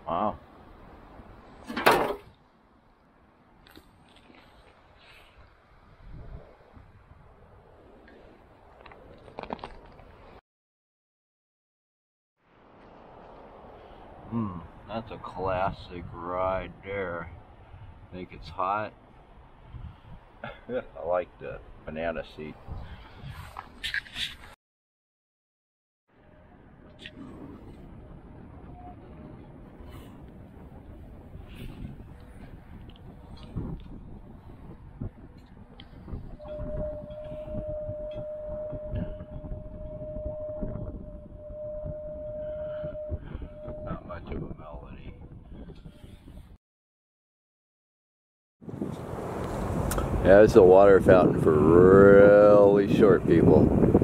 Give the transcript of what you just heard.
Wow. That's a classic ride there. Think it's hot. I like the banana seat. Not much of a melody. Yeah, it's a water fountain for really short people.